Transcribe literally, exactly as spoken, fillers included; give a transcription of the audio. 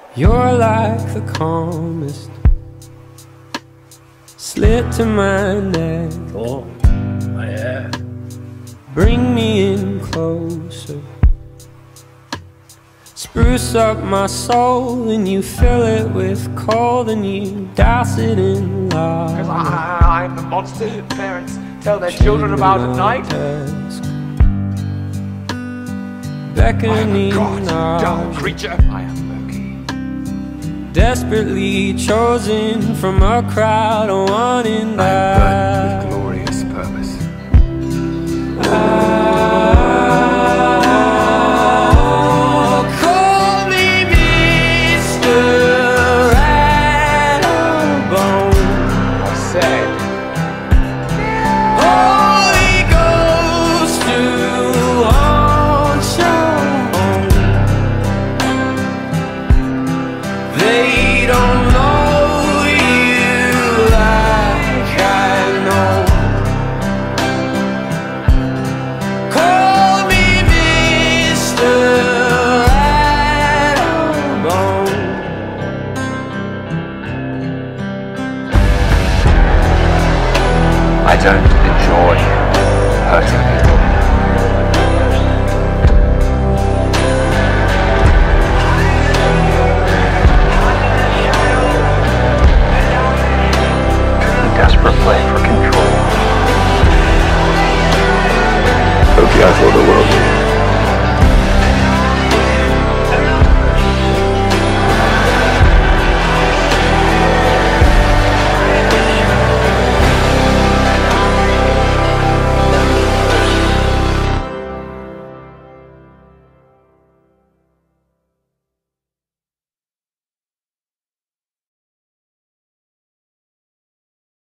You're like the calmest, slit to my neck. Oh, my hair. Bring me in closer, spruce up my soul, and you fill it with cold, and you douse it in love. Cause I, I'm the monster that parents tell their children about at night. Desk, beckoning I am a god, dumb arms, creature. I am Loki. desperately chosen from a crowd of one in I that. am burnt with glorious purpose. Oh, call me Mister Rattlebone. I said, Holy Ghost to haunt your home. They don't know you like I know. Call me Mister Rattlebone. I don't enjoy hurting people.